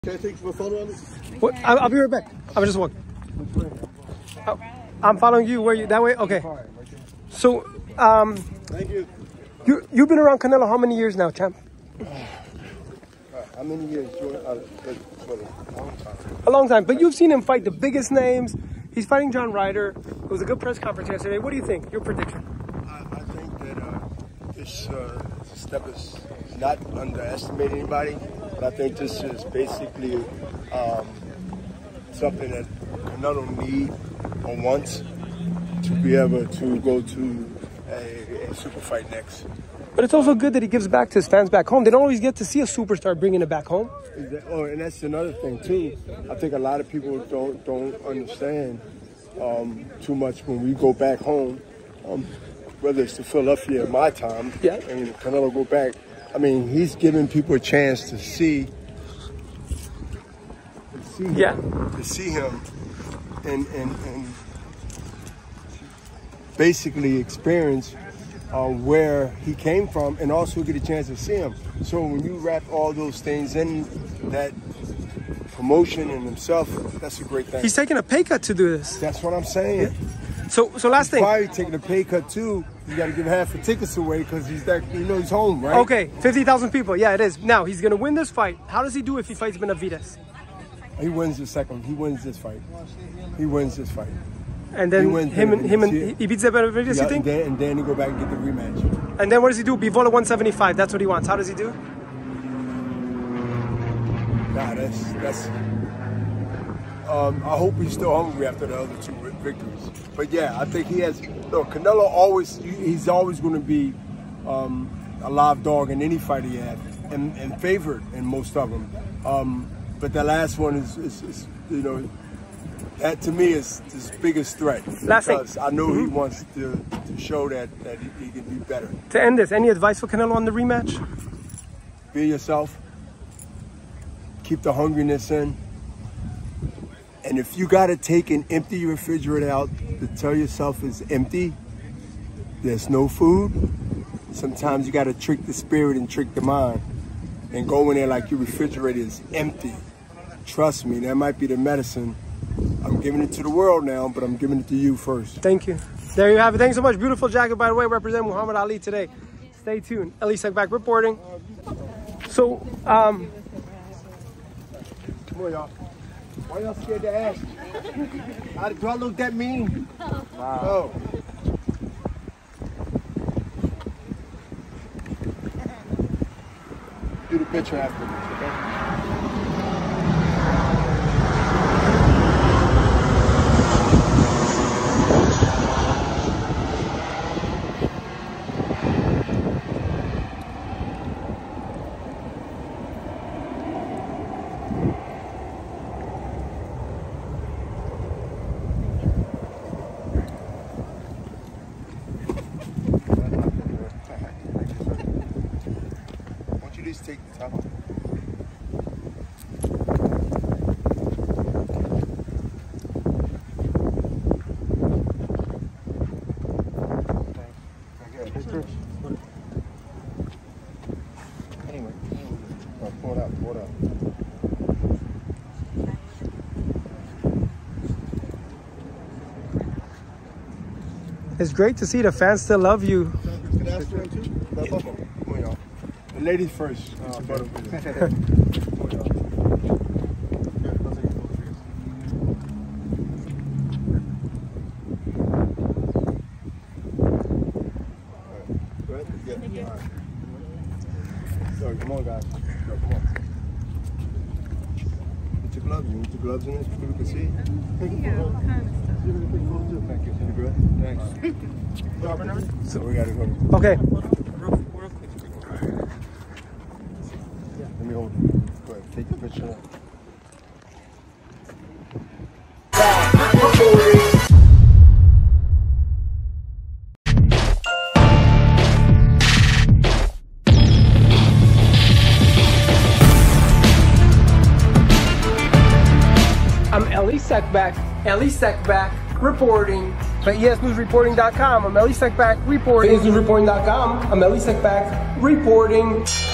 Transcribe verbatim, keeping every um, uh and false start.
Can I take a photo on this? What? I'll, I'll be right back. I was just walking. Oh, I'm following you. Where you? That way? Okay. So, um, thank you. You you've been around Canelo how many years now, champ? Uh, how many years? Uh, for a long time. A long time. But you've seen him fight the biggest names. He's fighting John Ryder. It was a good press conference yesterday. What do you think? Your prediction? I, I think that uh, this uh, step is not underestimating anybody. But I think this is basically um, something that Canelo need or wants to be able to go to a, a super fight next. But it's also good that he gives back to his fans back home. They don't always get to see a superstar bringing it back home. Oh, and that's another thing too. I think a lot of people don't don't understand um, too much when we go back home. Um, whether it's to Philadelphia in my time, yeah, and Canelo go back. I mean, he's giving people a chance to see, to see, yeah, him, to see him, and and and basically experience uh, where he came from, and also get a chance to see him. So when you wrap all those things in that promotion and himself, that's a great thing. He's taking a pay cut to do this. That's what I'm saying. Yeah. So, so last he's thing. Probably taking a pay cut too. You got to give half the tickets away because he's that. You know, he's home, right? Okay, fifty thousand people. Yeah, it is. Now he's gonna win this fight. How does he do if he fights Benavidez? He wins the second. He wins this fight. He wins this fight. And then him and him and he beats Benavidez. Yeah, You think? And then, and then he go back and get the rematch. And then what does he do? Bivol one seventy-five. That's what he wants. How does he do? Nah, that's that's. Um, I hope he's still hungry after the other two victories. But yeah, I think he has. No, Canelo always. He's always going to be um, a live dog in any fight he had, and, and favored in most of them. Um, but the last one is, is, is, you know, that to me is his biggest threat. Last because thing. I know mm-hmm. he wants to, to show that that he, he can be better. To end this, any advice for Canelo on the rematch? Be yourself. Keep the hungriness in. And if you got to take and empty your refrigerator out to tell yourself it's empty, there's no food, sometimes you got to trick the spirit and trick the mind and go in there like your refrigerator is empty. Trust me, that might be the medicine. I'm giving it to the world now, but I'm giving it to you first. Thank you. There you have it. Thanks so much. Beautiful jacket, by the way. Represent Muhammad Ali today. Stay tuned. Ali Sekbak reporting. So, um... Come on, y'all. Why y'all scared to ask? How, do I look that mean? Wow. Oh. Do the picture afterwards, okay? Take the top off. Anyway, oh, pull it out, pull it out. It's great to see the fans still love you. Ladies first. Oh, okay. So, come on, guys. Go, come on. Get your gloves. You need your gloves in this so people can see. Yeah, all kind of stuff. Thank you. You good? Thanks. So we gotta go. Okay. Let me hold it. Go ahead, take the picture. I'm Ali Sekbak, Ali Sekbak reporting for E S News Reporting dot com. I'm Ali Sekbak reporting. E S News Reporting dot com. I'm Ali Sekbak reporting.